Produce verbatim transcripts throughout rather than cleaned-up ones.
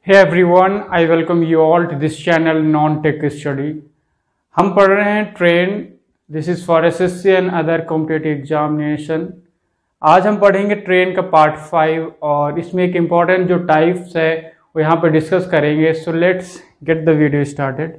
Hey everyone, I welcome you all to this channel Non-Tech Study। हम पढ़ रहे हैं train. This is for S S C and other competitive examination. आज हम पढ़ेंगे train का पार्ट फाइव और इसमें एक इम्पॉर्टेंट जो टाइप्स है वो यहाँ पर डिस्कस करेंगे। So let's get the video started.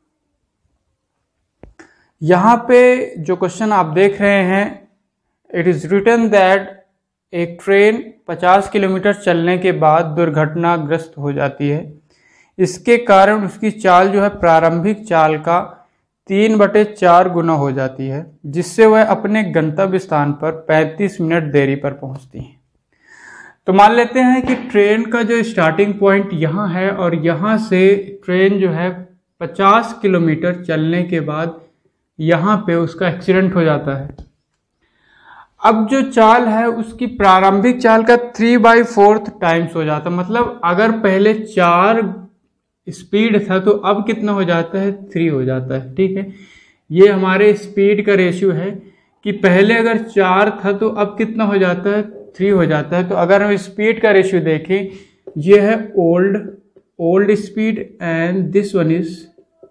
यहाँ पे जो क्वेश्चन आप देख रहे हैं, इट इज़ रिटन दैट एक ट्रेन पचास किलोमीटर चलने के बाद दुर्घटनाग्रस्त हो जाती है। इसके कारण उसकी चाल जो है प्रारंभिक चाल का तीन बटे चार गुना हो जाती है, जिससे वह अपने गंतव्य स्थान पर पैंतीस मिनट देरी पर पहुंचती है। तो मान लेते हैं कि ट्रेन का जो स्टार्टिंग पॉइंट यहाँ है और यहाँ से ट्रेन जो है पचास किलोमीटर चलने के बाद यहाँ पे उसका एक्सीडेंट हो जाता है। अब जो चाल है उसकी प्रारंभिक चाल का थ्री बाई फोर्थ टाइम्स हो जाता है। मतलब अगर पहले चार स्पीड था तो अब कितना हो जाता है, थ्री हो जाता है। ठीक है, ये हमारे स्पीड का रेशियो है कि पहले अगर चार था तो अब कितना हो जाता है, थ्री हो जाता है। तो अगर हम स्पीड का रेशियो देखें, ये है old old speed and this one is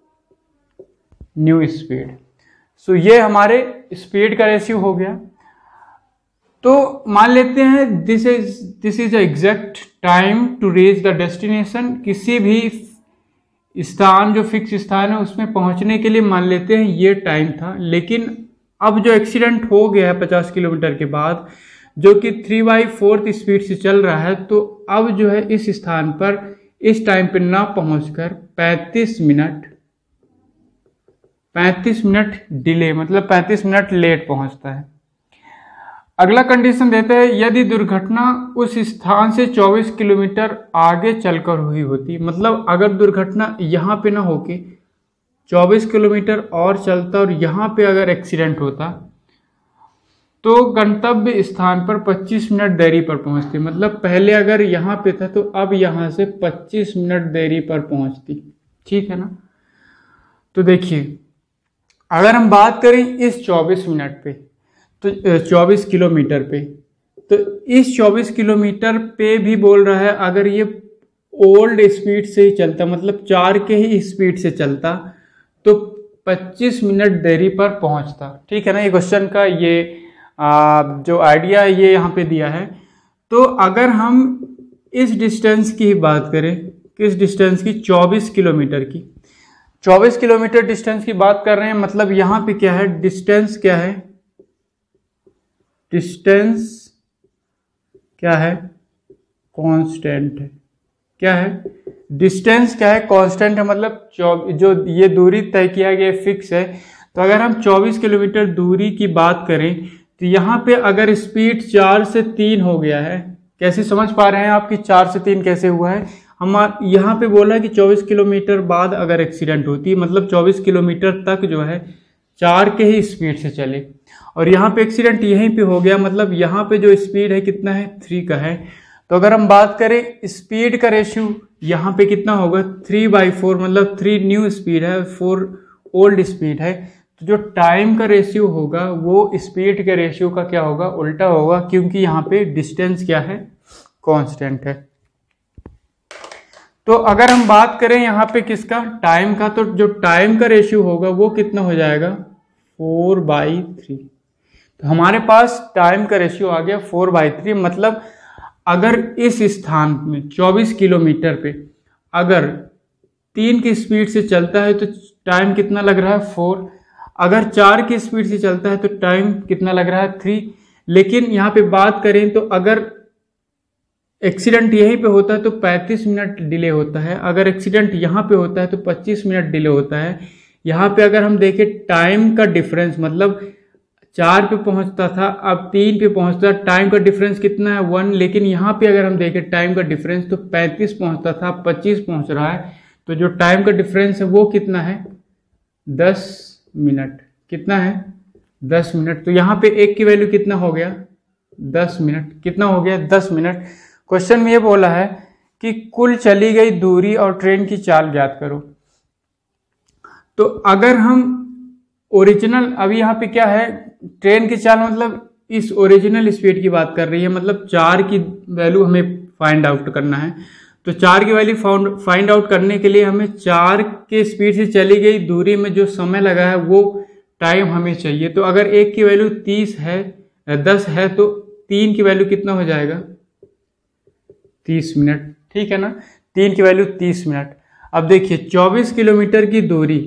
new speed. So ये हमारे स्पीड का रेशियो हो गया। तो मान लेते हैं this is this is exact time to reach the destination. किसी भी स्थान जो फिक्स स्थान है उसमें पहुंचने के लिए मान लेते हैं ये टाइम था। लेकिन अब जो एक्सीडेंट हो गया है पचास किलोमीटर के बाद, जो कि थ्री बाई फोर्थ स्पीड से चल रहा है, तो अब जो है इस स्थान पर इस टाइम पर ना पहुंचकर पैंतीस मिनट पैंतीस मिनट डिले, मतलब पैंतीस मिनट लेट पहुंचता है। अगला कंडीशन देते हैं, यदि दुर्घटना उस स्थान से चौबीस किलोमीटर आगे चलकर हुई होती। मतलब अगर दुर्घटना यहाँ पे ना होके चौबीस किलोमीटर और चलता और यहाँ पे अगर एक्सीडेंट होता तो गंतव्य स्थान पर पच्चीस मिनट देरी पर पहुँचती। मतलब पहले अगर यहाँ पे था तो अब यहाँ से पच्चीस मिनट देरी पर पहुँचती। ठीक है ना। तो देखिए, अगर हम बात करें इस चौबीस मिनट पे, तो चौबीस किलोमीटर पे, तो इस चौबीस किलोमीटर पे भी बोल रहा है अगर ये ओल्ड स्पीड से ही चलता, मतलब चार के ही स्पीड से चलता, तो पच्चीस मिनट देरी पर पहुंचता। ठीक है ना। ये क्वेश्चन का ये आ, जो आइडिया है ये यहाँ पे दिया है। तो अगर हम इस डिस्टेंस की ही बात करें, किस डिस्टेंस की, चौबीस किलोमीटर की, चौबीस किलोमीटर डिस्टेंस की बात कर रहे हैं। मतलब यहाँ पे क्या है, डिस्टेंस क्या है, डिस्टेंस क्या है, कांस्टेंट है। क्या है, डिस्टेंस क्या है, कांस्टेंट है। मतलब जो ये दूरी तय किया गया फिक्स है। तो अगर हम चौबीस किलोमीटर दूरी की बात करें तो यहाँ पे अगर स्पीड चार से तीन हो गया है, कैसे समझ पा रहे हैं आप कि चार से तीन कैसे हुआ है। हम यहाँ पे बोला कि चौबीस किलोमीटर बाद अगर एक्सीडेंट होती, मतलब चौबीस किलोमीटर तक जो है चार के ही स्पीड से चले और यहाँ पे एक्सीडेंट यहीं पे हो गया। मतलब यहाँ पे जो स्पीड है कितना है, थ्री का है। तो अगर हम बात करें स्पीड का रेशियो यहाँ पे कितना होगा, थ्री बाई फोर। मतलब थ्री न्यू स्पीड है, फोर ओल्ड स्पीड है। तो जो टाइम का रेशियो होगा वो स्पीड के रेशियो का क्या होगा, उल्टा होगा, क्योंकि यहाँ पे डिस्टेंस क्या है, कांस्टेंट है। तो अगर हम बात करें यहाँ पे किसका, टाइम का, तो जो टाइम का रेशियो होगा वो कितना हो जाएगा, फोर बाई थ्री। तो हमारे पास टाइम का रेशियो आ गया फोर बाई थ्री। मतलब अगर इस स्थान में चौबीस किलोमीटर पे अगर तीन की स्पीड से चलता है तो टाइम कितना लग रहा है, फोर। अगर चार की स्पीड से चलता है तो टाइम कितना लग रहा है, थ्री। लेकिन यहाँ पे बात करें तो अगर एक्सीडेंट यहीं पे होता है तो पैंतीस मिनट डिले होता है। अगर एक्सीडेंट यहाँ पे होता है तो पच्चीस मिनट डिले होता है। यहाँ पे अगर हम देखें टाइम का डिफरेंस, मतलब चार पे पहुंचता था अब तीन पे पहुंचता, टाइम का डिफरेंस कितना है, वन। लेकिन यहाँ पे अगर हम देखें टाइम का डिफरेंस तो पैंतीस पहुंचता था, पच्चीस पहुंच रहा है। तो जो टाइम का डिफरेंस है वो कितना है, दस मिनट। कितना है, दस मिनट। तो यहाँ पे एक की वैल्यू कितना हो गया, दस मिनट। कितना हो गया, दस मिनट। क्वेश्चन में ये बोला है कि कुल चली गई दूरी और ट्रेन की चाल ज्ञात करो। तो अगर हम ओरिजिनल, अभी यहाँ पे क्या है, ट्रेन की चाल मतलब इस ओरिजिनल स्पीड की बात कर रही है, मतलब चार की वैल्यू हमें फाइंड आउट करना है। तो चार की वैल्यू फाउंड फाइंड आउट करने के लिए हमें चार के स्पीड से चली गई दूरी में जो समय लगा है वो टाइम हमें चाहिए। तो अगर एक की वैल्यू तीस है दस है तो तीन की वैल्यू कितना हो जाएगा, तीस मिनट। ठीक है ना, तीन की वैल्यू तीस मिनट। अब देखिए चौबीस किलोमीटर की दूरी,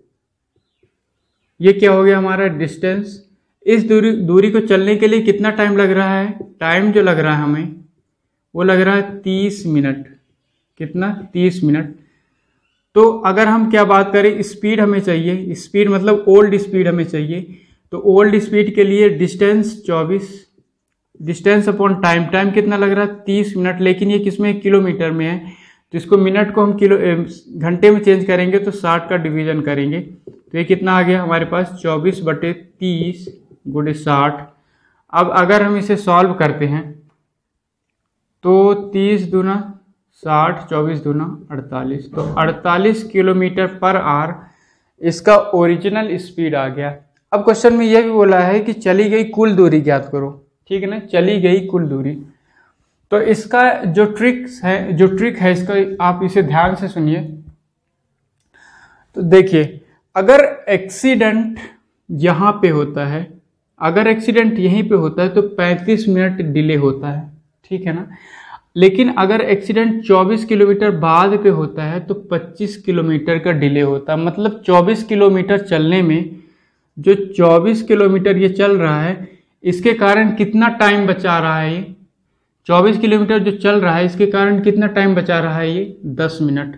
ये क्या हो गया हमारा डिस्टेंस। इस दूरी दूरी को चलने के लिए कितना टाइम लग रहा है, टाइम जो लग रहा है हमें वो लग रहा है तीस मिनट। कितना, तीस मिनट। तो अगर हम क्या बात करें, स्पीड हमें चाहिए, स्पीड मतलब ओल्ड स्पीड हमें चाहिए। तो ओल्ड स्पीड के लिए डिस्टेंस चौबीस, डिस्टेंस अपॉन टाइम, टाइम कितना लग रहा है तीस मिनट, लेकिन ये किसमें, किलोमीटर में है। तो इसको मिनट को हम किलो घंटे में चेंज करेंगे तो साठ का डिवीजन करेंगे तो ये कितना आ गया हमारे पास, चौबीस बटे तीस गुणे साठ। अब अगर हम इसे सॉल्व करते हैं तो तीस दूना साठ, चौबीस दूना अड़तालीस, तो अड़तालीस किलोमीटर पर आवर इसका ओरिजिनल स्पीड आ गया। अब क्वेश्चन में यह भी बोला है कि चली गई कुल दूरी ज्ञात करो। ठीक है ना, चली गई कुल दूरी। तो इसका जो ट्रिक्स है जो ट्रिक है इसका आप इसे ध्यान से सुनिए। तो देखिए अगर एक्सीडेंट यहाँ पे होता है, अगर एक्सीडेंट यहीं पे होता है तो पैंतीस मिनट डिले होता है। ठीक है ना, लेकिन अगर एक्सीडेंट चौबीस किलोमीटर बाद पे होता है तो पच्चीस किलोमीटर का डिले होता है। मतलब चौबीस किलोमीटर चलने में, जो चौबीस किलोमीटर ये चल रहा है इसके कारण कितना टाइम बचा रहा है, ये चौबीस किलोमीटर जो चल रहा है इसके कारण कितना टाइम बचा रहा है, ये दस मिनट।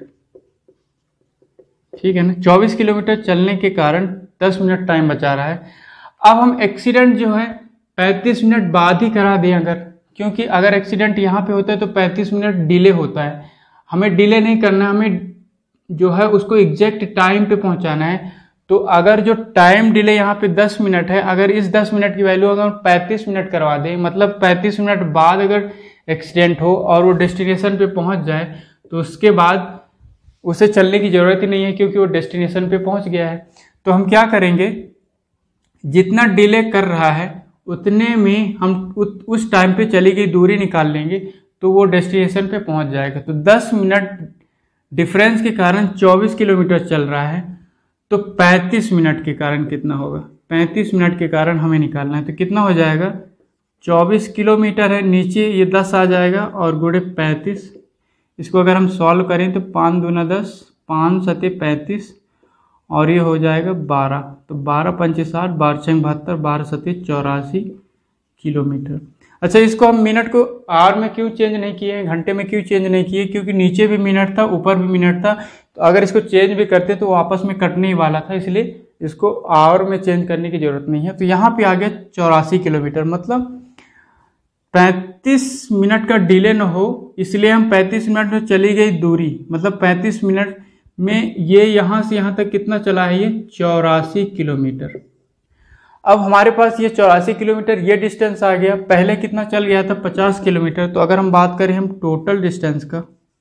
ठीक है ना, चौबीस किलोमीटर चलने के कारण दस मिनट टाइम बचा रहा है। अब हम एक्सीडेंट जो है पैंतीस मिनट बाद ही करा दें अगर, क्योंकि अगर एक्सीडेंट यहाँ पे होता है तो पैंतीस मिनट डिले होता है। हमें डिले नहीं करना, हमें जो है उसको एग्जैक्ट टाइम पे पहुंचाना है। तो अगर जो टाइम डिले यहाँ पे दस मिनट है, अगर इस दस मिनट की वैल्यू अगर पैंतीस मिनट करवा दें, मतलब पैंतीस मिनट बाद अगर एक्सीडेंट हो और वो डेस्टिनेशन पे पहुंच जाए तो उसके बाद उसे चलने की ज़रूरत ही नहीं है क्योंकि वो डेस्टिनेशन पे पहुंच गया है। तो हम क्या करेंगे, जितना डिले कर रहा है उतने में हम उस टाइम पे चली गई दूरी निकाल लेंगे तो वो डेस्टिनेशन पे पहुंच जाएगा। तो दस मिनट डिफरेंस के कारण चौबीस किलोमीटर चल रहा है, तो पैंतीस मिनट के कारण कितना होगा, पैंतीस मिनट के कारण हमें निकालना है। तो कितना हो जाएगा, चौबीस किलोमीटर है, नीचे ये दस आ जाएगा और गुणे पैंतीस। इसको अगर हम सॉल्व करें तो पाँच दूना दस, पाँच सते पैंतीस और ये हो जाएगा बारह। तो बारह पंचे साठ, बारह छः बहत्तर, बारह सते चौरासी किलोमीटर। अच्छा, इसको हम मिनट को आवर में क्यों चेंज नहीं किए, घंटे में क्यों चेंज नहीं किए, क्योंकि नीचे भी मिनट था ऊपर भी मिनट था। तो अगर इसको चेंज भी करते तो वो आपस में कटने ही वाला था, इसलिए इसको आवर में चेंज करने की जरूरत नहीं है। तो यहाँ पे आ गया चौरासी किलोमीटर, मतलब पैंतीस मिनट का डिले न हो, इसलिए हम पैंतीस मिनट में चली गई दूरी, मतलब पैंतीस मिनट में ये यहाँ से यहाँ तक कितना चला है, ये चौरासी किलोमीटर। अब हमारे पास ये चौरासी किलोमीटर ये डिस्टेंस आ गया, पहले कितना चल गया था, पचास किलोमीटर। तो अगर हम बात करें हम टोटल डिस्टेंस का,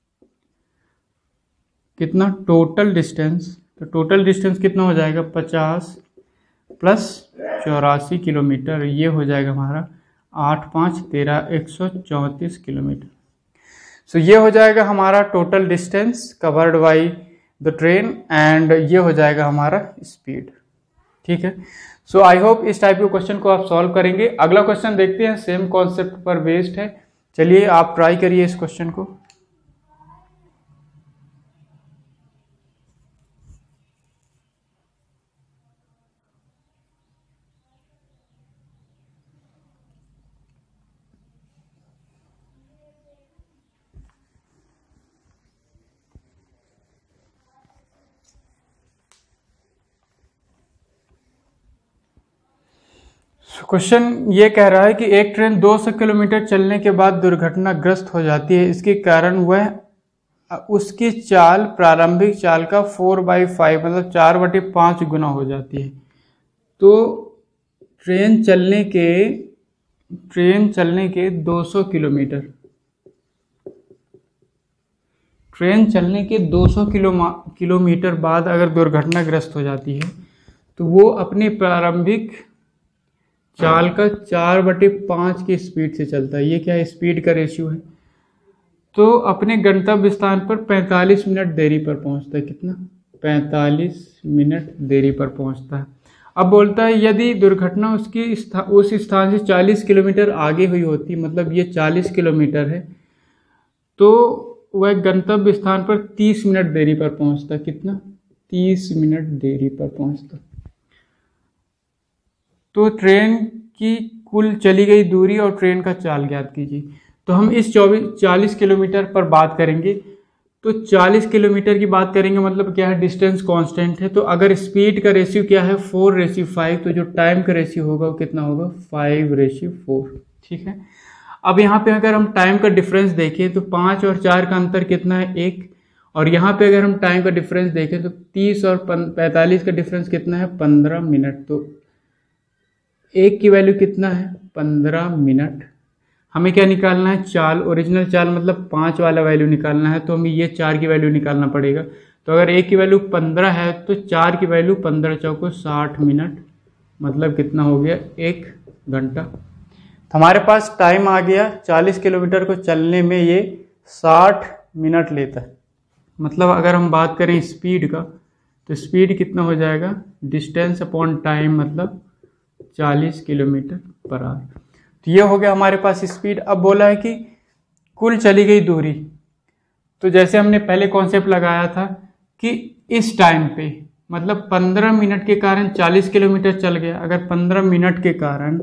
कितना टोटल डिस्टेंस, तो टोटल डिस्टेंस कितना हो जाएगा, पचास प्लस चौरासी किलोमीटर, ये हो जाएगा हमारा आठ पाँच तेरह एक सौ चौंतीस किलोमीटर। सो ये हो जाएगा हमारा total distance covered by the train and ये हो जाएगा हमारा स्पीड। ठीक है, सो आई होप इस टाइप के क्वेश्चन को आप सॉल्व करेंगे। अगला क्वेश्चन देखते हैं, सेम कॉन्सेप्ट पर बेस्ड है। चलिए आप ट्राई करिए इस क्वेश्चन को। क्वेश्चन ये कह रहा है कि एक ट्रेन दो सौ किलोमीटर चलने के बाद दुर्घटनाग्रस्त हो जाती है। इसके कारण वह उसकी चाल प्रारंभिक चाल का फोर बाई फाइव मतलब चार बटे पाँच गुना हो जाती है। तो ट्रेन चलने के ट्रेन चलने के दो सौ किलोमीटर ट्रेन चलने के दो सौ किलो किलोमीटर बाद अगर दुर्घटनाग्रस्त हो जाती है तो वो अपनी प्रारंभिक चाल का चार बटे पाँच की स्पीड से चलता है। ये क्या है, स्पीड का रेशियो है। तो अपने गंतव्य स्थान पर पैंतालीस मिनट देरी पर पहुंचता है। कितना? पैंतालीस मिनट देरी पर पहुंचता है। अब बोलता है यदि दुर्घटना उसकी स्था, उस स्थान से चालीस किलोमीटर आगे हुई होती, मतलब ये चालीस किलोमीटर है, तो वह गंतव्य स्थान पर तीस मिनट देरी पर पहुंचता। कितना? तीस मिनट देरी पर पहुंचता। तो ट्रेन की कुल चली गई दूरी और ट्रेन का चाल ज्ञात कीजिए। तो हम इस चौबीस चालीस किलोमीटर पर बात करेंगे। तो चालीस किलोमीटर की बात करेंगे मतलब क्या है? डिस्टेंस कांस्टेंट है। तो अगर स्पीड का रेशियो क्या है? फोर रेशियो फाइव, तो जो टाइम का रेशियो होगा वो कितना होगा? Five ratio four. ठीक है। अब यहाँ पे अगर हम टाइम का डिफरेंस देखें तो पाँच और चार का अंतर कितना है? एक। और यहाँ पे अगर हम टाइम का डिफरेंस देखें तो तीस और पैंतालीस का डिफरेंस कितना है? पंद्रह मिनट। तो एक की वैल्यू कितना है? पंद्रह मिनट। हमें क्या निकालना है? चाल। ओरिजिनल चाल मतलब पाँच वाला वैल्यू निकालना है, तो हमें ये चार की वैल्यू निकालना पड़ेगा। तो अगर एक की वैल्यू पंद्रह है तो चार की वैल्यू पंद्रह चौको साठ मिनट, मतलब कितना हो गया? एक घंटा। तो हमारे पास टाइम आ गया, चालीस किलोमीटर को चलने में ये साठ मिनट लेता है। मतलब अगर हम बात करें स्पीड का, तो स्पीड कितना हो जाएगा? डिस्टेंस अपॉन टाइम मतलब चालीस किलोमीटर पर आवर। तो ये हो गया हमारे पास स्पीड। अब बोला है कि कुल चली गई दूरी। तो जैसे हमने पहले कॉन्सेप्ट लगाया था कि इस टाइम पे मतलब पंद्रह मिनट के कारण चालीस किलोमीटर चल गया। अगर पंद्रह मिनट के कारण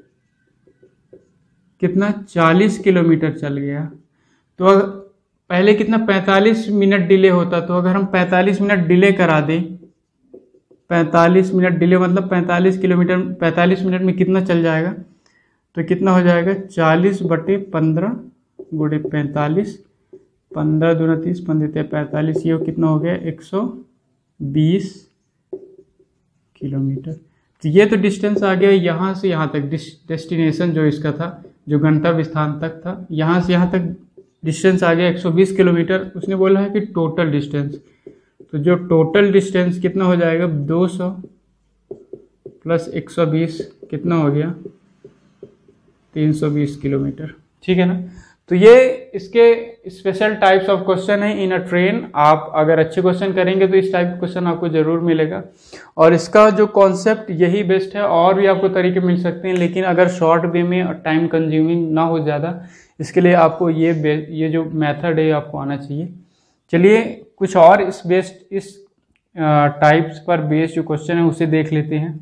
कितना? चालीस किलोमीटर चल गया, तो पहले कितना? पैंतालीस मिनट डिले होता। तो अगर हम पैंतालीस मिनट डिले करा दें, पैंतालीस मिनट डिले मतलब पैंतालीस किलोमीटर पैंतालीस मिनट में कितना चल जाएगा? तो कितना हो जाएगा? चालीस बटे पंद्रह गुणे पैंतालीस, पंद्रह दूना तीस, पंद्रह पैंतालीस, ये कितना हो गया? एक सौ बीस किलोमीटर। तो ये तो डिस्टेंस आ गया यहाँ से यहाँ तक, डेस्टिनेशन जो इसका था, जो गंतव्य स्थान तक था, यहाँ से यहाँ तक डिस्टेंस आ गया एक सौ बीस किलोमीटर। उसने बोला है कि टोटल डिस्टेंस, तो जो टोटल डिस्टेंस कितना हो जाएगा? दो सौ प्लस एक सौ बीस कितना हो गया? तीन सौ बीस किलोमीटर। ठीक है ना। तो ये इसके स्पेशल टाइप्स ऑफ क्वेश्चन है इन अ ट्रेन। आप अगर अच्छे क्वेश्चन करेंगे तो इस टाइप के क्वेश्चन आपको जरूर मिलेगा। और इसका जो कॉन्सेप्ट यही बेस्ट है, और भी आपको तरीके मिल सकते हैं, लेकिन अगर शॉर्ट वे में और टाइम कंज्यूमिंग ना हो ज़्यादा, इसके लिए आपको ये ये जो मेथड है आपको आना चाहिए। चलिए कुछ और इस बेस्ड इस टाइप्स पर बेस्ड जो क्वेश्चन है उसे देख लेते हैं।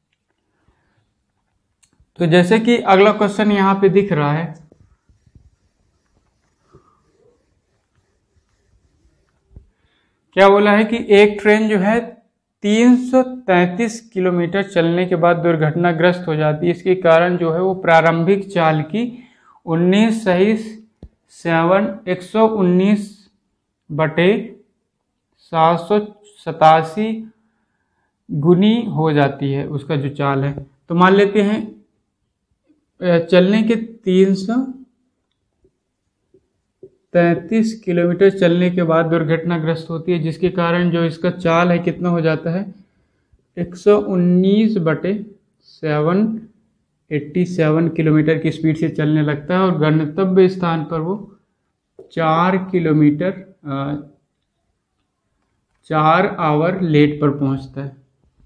तो जैसे कि अगला क्वेश्चन यहाँ पे दिख रहा है, क्या बोला है कि एक ट्रेन जो है तीन सौ तैंतीस किलोमीटर चलने के बाद दुर्घटनाग्रस्त हो जाती है। इसके कारण जो है वो प्रारंभिक चाल की उन्नीस सही सेवन एक सौ उन्नीस बटे सात सौ सतासी गुनी हो जाती है उसका जो चाल है। तो मान लेते हैं चलने के तीन सौ तैंतीस किलोमीटर चलने के बाद दुर्घटनाग्रस्त होती है, जिसके कारण जो इसका चाल है कितना हो जाता है? एक सौ उन्नीस बटे सेवन एट्टी सेवन किलोमीटर की स्पीड से चलने लगता है और गंतव्य स्थान पर वो चार किलोमीटर चार आवर लेट पर पहुंचता है।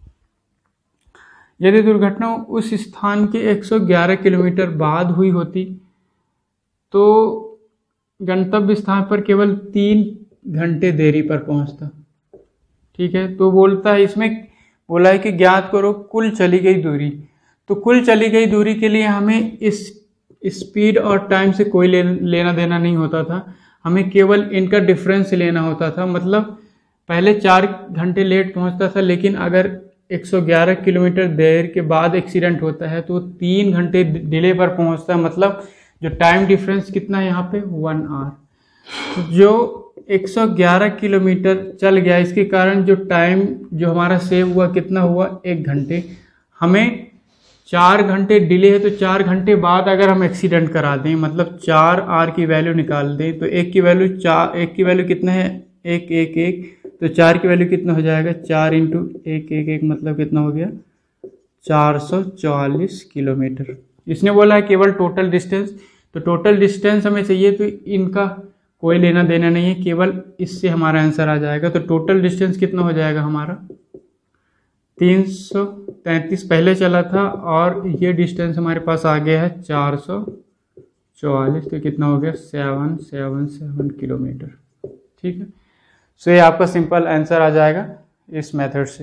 यदि दुर्घटना उस स्थान के एक सौ ग्यारह किलोमीटर बाद हुई होती तो गंतव्य स्थान पर केवल तीन घंटे देरी पर पहुंचता। ठीक है। तो बोलता है, इसमें बोला है कि ज्ञात करो कुल चली गई दूरी। तो कुल चली गई दूरी के लिए हमें इस स्पीड और टाइम से कोई ले, लेना देना नहीं होता था, हमें केवल इनका डिफरेंस लेना होता था। मतलब पहले चार घंटे लेट पहुंचता था, लेकिन अगर एक सौ ग्यारह किलोमीटर देर के बाद एक्सीडेंट होता है तो तीन घंटे डिले पर पहुंचता है। मतलब जो टाइम डिफरेंस कितना है यहाँ पे? One hour. जो एक सौ ग्यारह किलोमीटर चल गया, इसके कारण जो टाइम जो हमारा सेव हुआ कितना हुआ? एक घंटे। हमें चार घंटे डिले है तो चार घंटे बाद अगर हम एक्सीडेंट करा दें, मतलब चार आर की वैल्यू निकाल दें, तो एक की वैल्यू चार एक की वैल्यू कितना है? एक एक एक। तो चार की वैल्यू कितना हो जाएगा? चार इंटू एक एक एक मतलब कितना हो गया? चार सौ चौवालीस किलोमीटर। इसने बोला है केवल टोटल डिस्टेंस, तो टोटल डिस्टेंस हमें चाहिए, तो इनका कोई लेना देना नहीं है, केवल इससे हमारा आंसर आ जाएगा। तो टोटल डिस्टेंस कितना हो जाएगा हमारा, तीन सौ तैंतीस पहले चला था और ये डिस्टेंस हमारे पास आ गया है चार सौ चौवालीस। तो कितना हो गया, सेवन सेवन सेवन किलोमीटर। ठीक है, सो ये आपका सिंपल आंसर आ जाएगा इस मेथड से।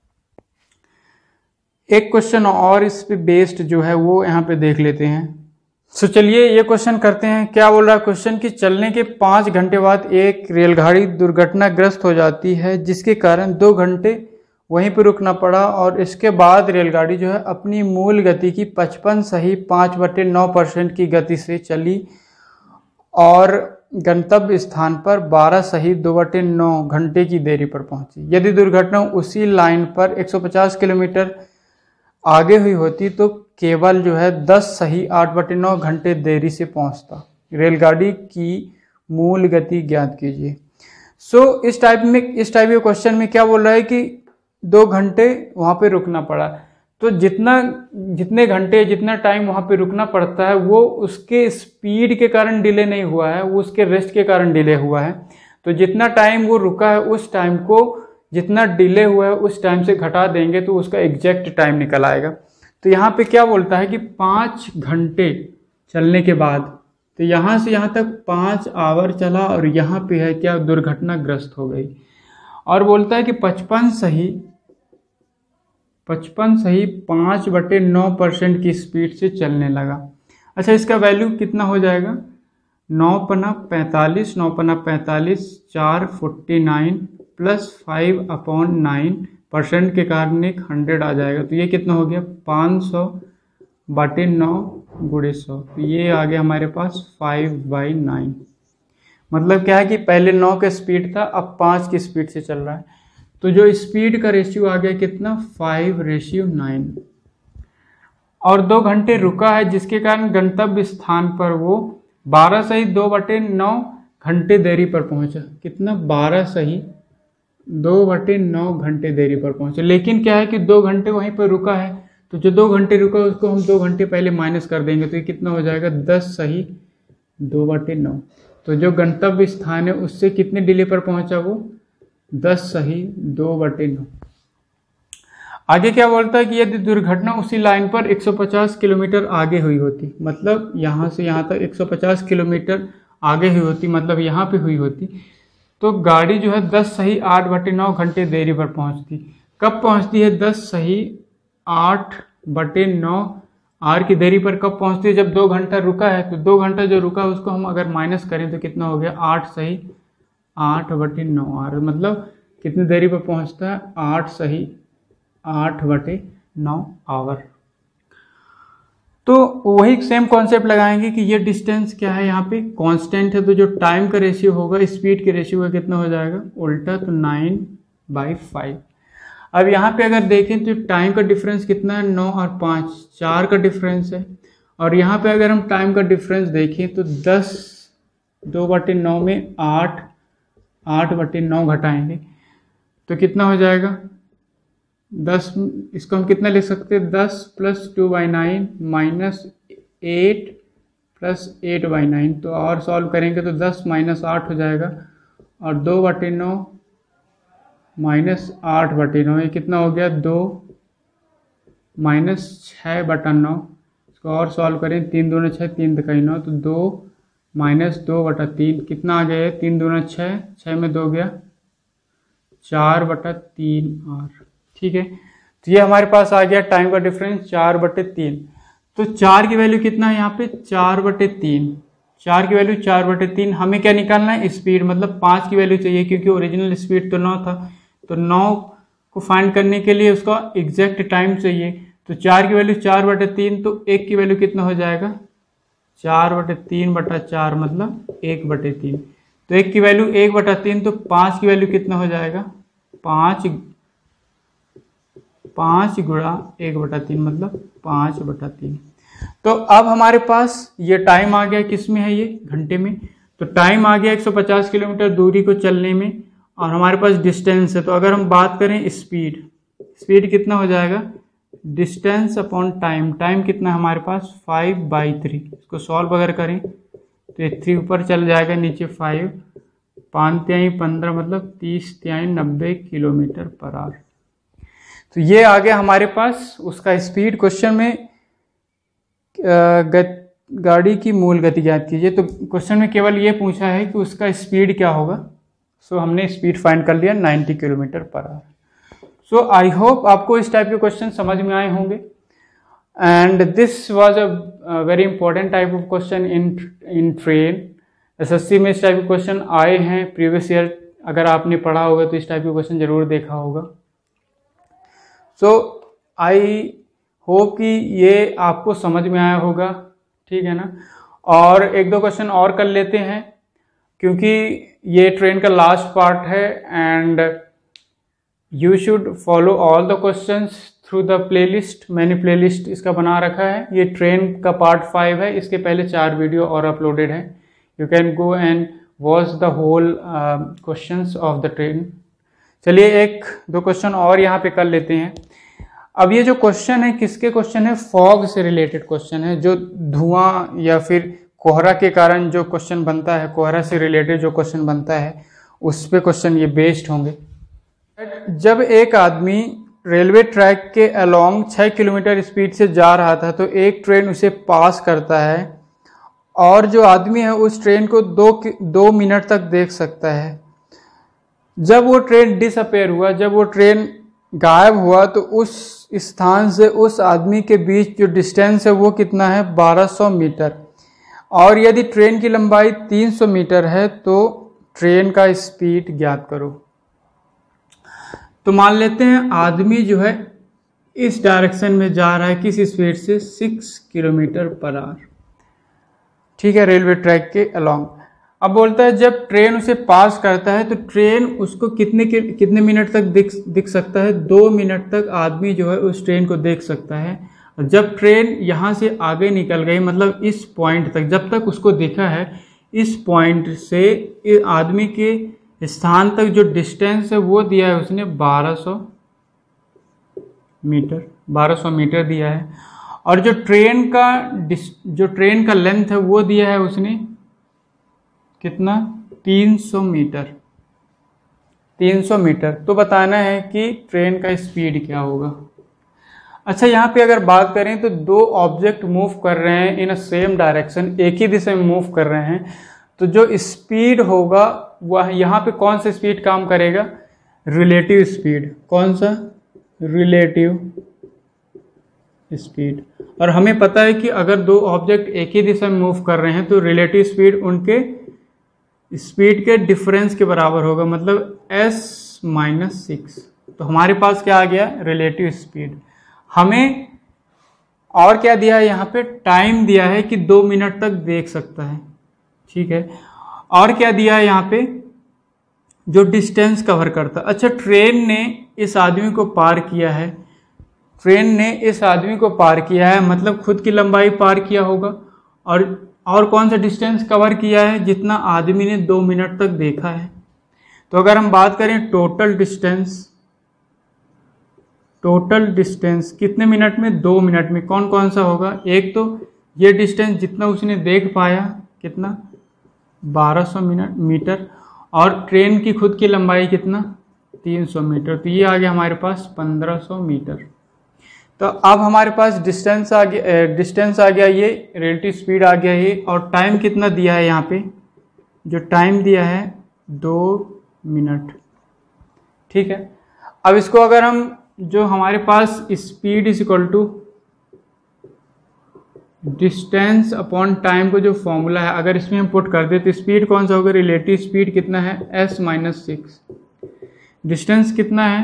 एक क्वेश्चन और इस पे बेस्ड जो है वो यहाँ पे देख लेते हैं। सो चलिए ये क्वेश्चन करते हैं। क्या बोल रहा है क्वेश्चन कि चलने के पाँच घंटे बाद एक रेलगाड़ी दुर्घटनाग्रस्त हो जाती है, जिसके कारण दो घंटे वहीं पर रुकना पड़ा और इसके बाद रेलगाड़ी जो है अपनी मूल गति की पचपन सही पाँच बटे नौ परसेंट की गति से चली और गंतव्य स्थान पर बारह सही दो बटे नौ घंटे की देरी पर पहुंची। यदि दुर्घटना उसी लाइन पर एक सौ पचास किलोमीटर आगे हुई होती तो केवल जो है दस सही आठ बटे नौ घंटे देरी से पहुंचता। रेलगाड़ी की मूल गति ज्ञात कीजिए। सो so, इस टाइप में इस टाइप के क्वेश्चन में क्या बोल रहा है कि दो घंटे वहां पे रुकना पड़ा। तो जितना जितने घंटे जितना टाइम वहां पे रुकना पड़ता है वो उसके स्पीड के कारण डिले नहीं हुआ है, वो उसके रेस्ट के कारण डिले हुआ है। तो जितना टाइम वो रुका है उस टाइम को जितना डिले हुआ है उस टाइम से घटा देंगे तो उसका एग्जैक्ट टाइम निकल आएगा। तो यहाँ पे क्या बोलता है कि पाँच घंटे चलने के बाद, तो यहाँ से यहाँ तक पाँच आवर चला और यहाँ पे है क्या, दुर्घटनाग्रस्त हो गई। और बोलता है कि पचपन सही पचपन सही पाँच बटे नौ परसेंट की स्पीड से चलने लगा। अच्छा, इसका वैल्यू कितना हो जाएगा, नौ पना पैंतालीस, नौ पना पैंतालीस, चार forty nine plus five upon nine percent के कारण एक हंड्रेड आ जाएगा। तो ये कितना हो गया, पाँच सौ बटे नौ गुड़े सौ। तो ये आ गया हमारे पास फाइव बाई नाइन। मतलब क्या है कि पहले नौ का स्पीड था, अब पाँच की स्पीड से चल रहा है। तो जो स्पीड का रेशियो आ गया कितना, फाइव रेशियो नाइन। और दो घंटे रुका है जिसके कारण गंतव्य स्थान पर वो बारह सही दो बटे नौ घंटे देरी पर पहुंचा। कितना, बारह सही दो बटे नौ घंटे देरी पर पहुंचा। लेकिन क्या है कि दो घंटे वहीं पर रुका है, तो जो दो घंटे रुका उसको हम दो घंटे पहले माइनस कर देंगे तो ये कितना हो जाएगा, दस सही दो बटे नौ। तो जो गंतव्य स्थान है उससे कितने डिले पर पहुंचा वो, दस सही दो बटे नौ। आगे क्या बोलता है कि यदि दुर्घटना उसी लाइन पर एक सौ पचास किलोमीटर आगे हुई होती, मतलब यहाँ से यहाँ तक एक सौ पचास किलोमीटर आगे हुई होती, मतलब यहाँ पे हुई होती, तो गाड़ी जो है दस सही आठ बटे नौ घंटे देरी पर पहुँचती। कब पहुँचती है, दस सही आठ बटे नौ आर की देरी पर कब पहुँचती है, जब दो घंटा रुका है। तो दो घंटा जो रुका है उसको हम अगर माइनस करें तो कितना हो गया, आठ सही आठ बटे नौ आर, मतलब कितनी देरी पर पहुँचता है, आठ सही आठ बटे नौ आवर। तो वही सेम कॉन्सेप्ट लगाएंगे कि ये डिस्टेंस क्या है, यहाँ पे कांस्टेंट है, तो जो टाइम का रेशियो होगा स्पीड के रेशियो का कितना हो जाएगा, उल्टा, तो नाइन बाई फाइव। अब यहाँ पे अगर देखें तो टाइम का डिफरेंस कितना है, नौ और पाँच, चार का डिफरेंस है। और यहाँ पे अगर हम टाइम का डिफरेंस देखें तो दस दो बटे नौ में आठ आठ बटे नौ घटाएंगे तो कितना हो जाएगा, दस, इसको हम कितना लिख सकते हैं, दस plus two by nine minus eight plus eight by nine. तो और सॉल्व करेंगे तो दस माइनस आठ हो जाएगा और दो बटे नौ माइनस आठ बटे नौ, ये कितना हो गया, दो माइनस छः बटा नौ। इसको और सॉल्व करें, तीन दूना छः, तीन दकाई नौ, तो दो माइनस दो बटा तीन, कितना आ गया है, तीन दूना छः, छः में दो गया चार बटा तीन आर। ठीक है, तो ये हमारे पास आ गया टाइम का डिफरेंस चार बटे तीन। तो चार की वैल्यू कितना है यहाँ पे, चार बटे तीन, चार की वैल्यू चार बटे तीन। हमें क्या निकालना है, स्पीड, मतलब पाँच की वैल्यू चाहिए क्योंकि ओरिजिनल स्पीड तो नौ था। तो नौ को फाइंड करने के लिए उसका एग्जैक्ट टाइम चाहिए। तो चार की वैल्यू चार बटे तीन, तो एक की वैल्यू कितना हो जाएगा, चार बटे तीन बटा चार, मतलब एक बटे तीन। तो एक की वैल्यू एक बटा तीन, तो पाँच की वैल्यू कितना हो जाएगा, पाँच पाँच गुणा एक बटा तीन, मतलब पाँच बटा तीन। तो अब हमारे पास ये टाइम आ गया, किस में है ये, घंटे में। तो टाइम आ गया एक सौ पचास किलोमीटर दूरी को चलने में और हमारे पास डिस्टेंस है। तो अगर हम बात करें स्पीड, स्पीड कितना हो जाएगा, डिस्टेंस अपॉन टाइम, टाइम कितना है हमारे पास, फाइव बाई थ्री। इसको सॉल्व अगर करें तो ये थ्री ऊपर चल जाएगा, नीचे फाइव, पाँच तिहाई पंद्रह मतलब तीस तिहाई नब्बे किलोमीटर पर आवर। तो ये आ गया हमारे पास उसका स्पीड। क्वेश्चन में गत गाड़ी की मूल गति ज्ञात कीजिए, तो क्वेश्चन में केवल ये पूछा है कि उसका स्पीड क्या होगा। सो so, हमने स्पीड फाइंड कर लिया नब्बे किलोमीटर पर आवर। सो आई होप आपको इस टाइप के क्वेश्चन समझ में आए होंगे। And this was a very important type of question in in train. SSC में इस टाइप के क्वेश्चन आए हैं प्रीवियस ईयर, अगर आपने पढ़ा होगा तो इस टाइप के क्वेश्चन जरूर देखा होगा। सो आई होप कि ये आपको समझ में आया होगा, ठीक है ना। और एक दो क्वेश्चन और कर लेते हैं क्योंकि ये ट्रेन का लास्ट पार्ट है। And you should follow all the questions through the playlist. मैंने प्लेलिस्ट इसका बना रखा है, ये ट्रेन का पार्ट फाइव है, इसके पहले चार वीडियो और अपलोडेड है। You can go and watch the whole questions of the train. चलिए एक दो क्वेश्चन और यहाँ पे कर लेते हैं। अब ये जो क्वेश्चन है किसके क्वेश्चन है, फॉग से रिलेटेड क्वेश्चन है। जो धुआं या फिर कोहरा के कारण जो क्वेश्चन बनता है, कोहरा से रिलेटेड जो क्वेश्चन बनता है उस पे क्वेश्चन ये बेस्ड होंगे। जब एक आदमी रेलवे ट्रैक के अलोंग छः किलोमीटर स्पीड से जा रहा था तो एक ट्रेन उसे पास करता है और जो आदमी है उस ट्रेन को दो दो मिनट तक देख सकता है। जब वो ट्रेन डिसअपेयर हुआ, जब वो ट्रेन गायब हुआ, तो उस स्थान से उस आदमी के बीच जो डिस्टेंस है वो कितना है, बारह सौ मीटर। और यदि ट्रेन की लंबाई तीन सौ मीटर है तो ट्रेन का स्पीड ज्ञात करो। तो मान लेते हैं आदमी जो है इस डायरेक्शन में जा रहा है, किस स्पीड से, सिक्स किलोमीटर पर आवर, ठीक है, रेलवे ट्रैक के अलोंग। अब बोलता है जब ट्रेन उसे पास करता है तो ट्रेन उसको कितने कितने मिनट तक दिख दिख सकता है, दो मिनट तक आदमी जो है उस ट्रेन को देख सकता है। और जब ट्रेन यहाँ से आगे निकल गई, मतलब इस पॉइंट तक, जब तक उसको देखा है, इस पॉइंट से आदमी के स्थान तक जो डिस्टेंस है वो दिया है उसने बारह सौ मीटर, बारह सौ मीटर दिया है। और जो ट्रेन का जो ट्रेन का लेंथ है वो दिया है उसने कितना, तीन सौ मीटर, तीन सौ मीटर। तो बताना है कि ट्रेन का स्पीड क्या होगा। अच्छा, यहाँ पे अगर बात करें तो दो ऑब्जेक्ट मूव कर रहे हैं इन अ सेम डायरेक्शन, एक ही दिशा में मूव कर रहे हैं, तो जो स्पीड होगा वह यहाँ पे कौन सा स्पीड काम करेगा, रिलेटिव स्पीड। कौन सा, रिलेटिव स्पीड। और हमें पता है कि अगर दो ऑब्जेक्ट एक ही दिशा में मूव कर रहे हैं तो रिलेटिव स्पीड उनके स्पीड के डिफरेंस के बराबर होगा, मतलब s माइनस सिक्स। तो हमारे पास क्या आ गया, रिलेटिव स्पीड। हमें और क्या दिया है, यहाँ पे टाइम दिया है कि दो मिनट तक देख सकता है, ठीक है। और क्या दिया है यहाँ पे, जो डिस्टेंस कवर करता है। अच्छा, ट्रेन ने इस आदमी को पार किया है, ट्रेन ने इस आदमी को पार किया है, मतलब खुद की लंबाई पार किया होगा। और और कौन सा डिस्टेंस कवर किया है, जितना आदमी ने दो मिनट तक देखा है। तो अगर हम बात करें टोटल डिस्टेंस, टोटल डिस्टेंस कितने मिनट में, दो मिनट में, कौन कौन सा होगा, एक तो ये डिस्टेंस जितना उसने देख पाया, कितना, बारह सौ मिनट मीटर, और ट्रेन की खुद की लंबाई कितना, तीन सौ मीटर। तो ये आ गया हमारे पास पंद्रह सौ मीटर। तो अब हमारे पास डिस्टेंस आ गया, डिस्टेंस आ गया ये, रिलेटिव स्पीड आ गया ये, और टाइम कितना दिया है यहाँ पे, जो टाइम दिया है दो मिनट, ठीक है। अब इसको अगर हम, जो हमारे पास speed is equal to distance upon time को जो फॉर्मूला है, अगर इसमें हम पुट कर दे तो स्पीड कौन सा होगा, रिलेटिव स्पीड कितना है, s माइनस सिक्स। डिस्टेंस कितना है,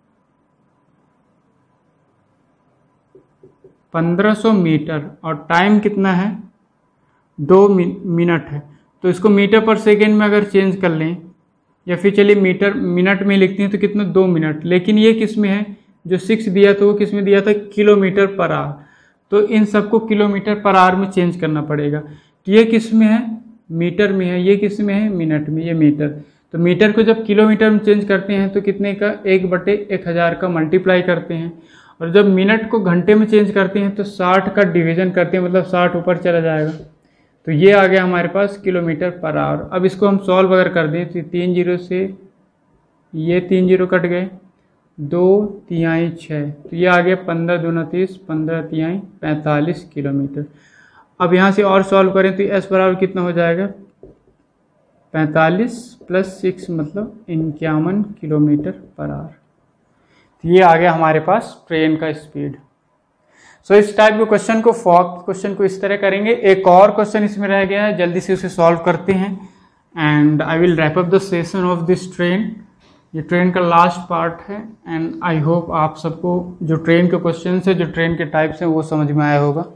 पंद्रह सौ मीटर, और टाइम कितना है, दो मिनट है। तो इसको मीटर पर सेकेंड में अगर चेंज कर लें, या फिर चलिए मीटर मिनट में लिखते हैं, तो कितना, दो मिनट। लेकिन ये किस में है, जो सिक्स दिया था वो किस में दिया था, किलोमीटर पर आवर। तो इन सबको किलोमीटर पर आवर में चेंज करना पड़ेगा। तो ये किस में है, मीटर में है, ये किस में है, मिनट में, ये मीटर। तो मीटर को जब किलोमीटर में चेंज करते हैं तो कितने का, एक बटे एक हज़ार का मल्टीप्लाई करते हैं। और जब मिनट को घंटे में चेंज करते हैं तो साठ का डिवीजन करते हैं, मतलब साठ ऊपर चला जाएगा। तो ये आ गया हमारे पास किलोमीटर पर आवर। अब इसको हम सॉल्व अगर कर दें तो तीन जीरो से ये तीन जीरो कट गए, दो तिहाई छः, तो ये आ गया पंद्रह दूना तीस, पंद्रह तिहाई पैंतालीस किलोमीटर। अब यहाँ से और सॉल्व करें तो एस बराबर कितना हो जाएगा, पैंतालीस प्लस सिक्स मतलब इक्यावन किलोमीटर पर आवर। तो ये आ गया हमारे पास ट्रेन का स्पीड। सो so, इस टाइप के क्वेश्चन को फॉग क्वेश्चन को इस तरह करेंगे। एक और क्वेश्चन इसमें रह गया है, जल्दी से उसे सॉल्व करते हैं and I will wrap up the session of this train. ये ट्रेन का लास्ट पार्ट है एंड आई होप आप सबको जो ट्रेन के क्वेश्चन है, जो ट्रेन के टाइप्स हैं वो समझ में आया होगा।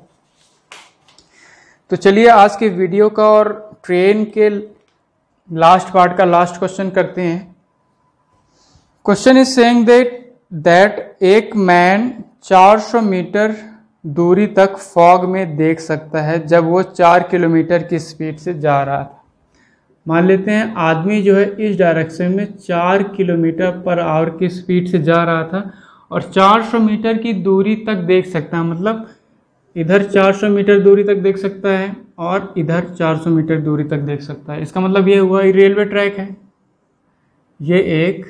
तो चलिए आज के वीडियो का और ट्रेन के लास्ट पार्ट का लास्ट क्वेश्चन करते हैं। Question is saying that that एक मैन चार सौ मीटर दूरी तक फॉग में देख सकता है जब वो चार किलोमीटर की स्पीड से जा रहा था। मान लेते हैं आदमी जो है इस डायरेक्शन में चार किलोमीटर पर आवर की स्पीड से जा रहा था और चार सौ मीटर की दूरी तक देख सकता है, मतलब इधर चार सौ मीटर दूरी तक देख सकता है और इधर चार सौ मीटर दूरी तक देख सकता है। इसका मतलब ये हुआ ये रेलवे ट्रैक है, ये एक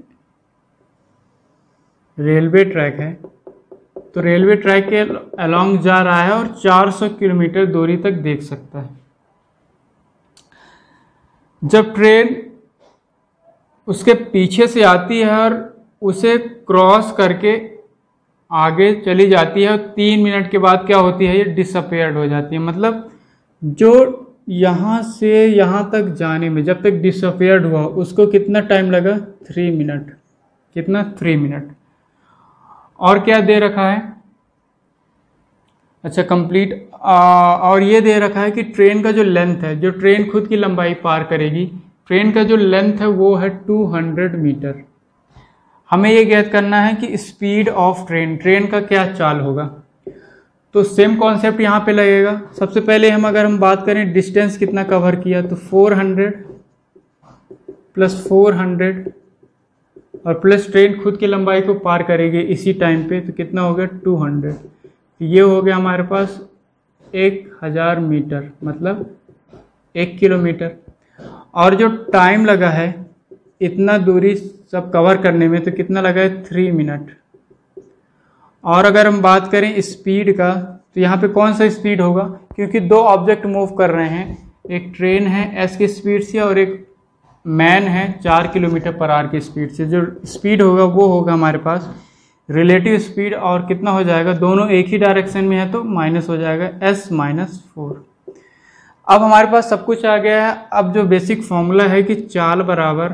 रेलवे ट्रैक है। तो रेलवे ट्रैक के अलोंग जा रहा है और चार सौ किलोमीटर दूरी तक देख सकता है। जब ट्रेन उसके पीछे से आती है और उसे क्रॉस करके आगे चली जाती है और तीन मिनट के बाद क्या होती है, ये डिसअपेयर्ड हो जाती है। मतलब जो यहाँ से यहाँ तक जाने में जब तक डिसअपेयर्ड हुआ उसको कितना टाइम लगा, थ्री मिनट। कितना, थ्री मिनट। और क्या दे रखा है, अच्छा कंप्लीट, और ये दे रखा है कि ट्रेन का जो लेंथ है, जो ट्रेन खुद की लंबाई पार करेगी, ट्रेन का जो लेंथ है वो है टू हंड्रेड मीटर। हमें ये ज्ञात करना है कि स्पीड ऑफ ट्रेन, ट्रेन का क्या चाल होगा। तो सेम कॉन्सेप्ट यहाँ पे लगेगा। सबसे पहले हम अगर हम बात करें डिस्टेंस कितना कवर किया, तो four hundred plus four hundred और प्लस ट्रेन खुद की लंबाई को पार करेगी इसी टाइम पे, तो कितना हो गया, टू हंड्रेड। ये हो गया हमारे पास एक हज़ार मीटर, मतलब एक किलोमीटर। और जो टाइम लगा है इतना दूरी सब कवर करने में, तो कितना लगा है, थ्री मिनट। और अगर हम बात करें स्पीड का, तो यहाँ पे कौन सा स्पीड होगा, क्योंकि दो ऑब्जेक्ट मूव कर रहे हैं, एक ट्रेन है एस की स्पीड से और एक मैन है चार किलोमीटर पर आवर की स्पीड से। जो स्पीड होगा वो होगा हमारे पास रिलेटिव स्पीड, और कितना हो जाएगा, दोनों एक ही डायरेक्शन में है तो माइनस हो जाएगा एस माइनस फोर। अब हमारे पास सब कुछ आ गया है। अब जो बेसिक फॉर्मूला है कि चाल बराबर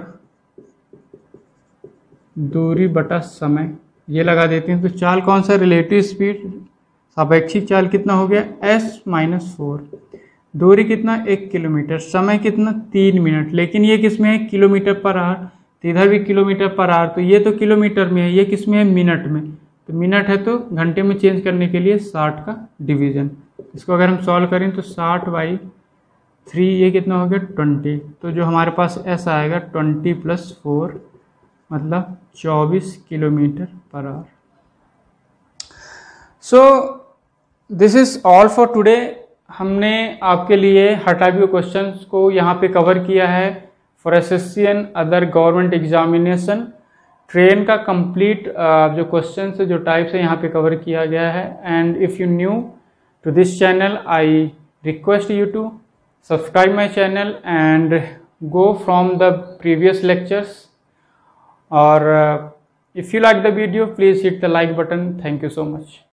दूरी बटा समय, ये लगा देते हैं। तो चाल कौन सा, रिलेटिव स्पीड, सापेक्षिक चाल कितना हो गया, एस माइनस फोर। दूरी कितना, एक किलोमीटर, समय कितना, तीन मिनट। लेकिन ये किस में है, किलोमीटर पर आवर, तो इधर भी किलोमीटर पर आवर, तो ये तो किलोमीटर में है, ये किस में है, मिनट में। तो मिनट है तो घंटे में चेंज करने के लिए साठ का डिवीजन। इसको अगर हम सॉल्व करें तो साठ बाई थ्री, ये कितना हो गया, ट्वेंटी। तो जो हमारे पास एस आएगा ट्वेंटी प्लस फोर मतलब चौबीस किलोमीटर पर hour. So this is all for today. हमने आपके लिए हटाव्यू क्वेश्चंस को यहाँ पे कवर किया है for SSC and other government examination. Train का कंप्लीट जो क्वेश्चंस है, जो टाइप्स है, यहाँ पे कवर किया गया है। And if you new to this channel, I request you to subscribe my channel and go from the previous lectures. और if you like the video, please hit the like button. Thank you so much.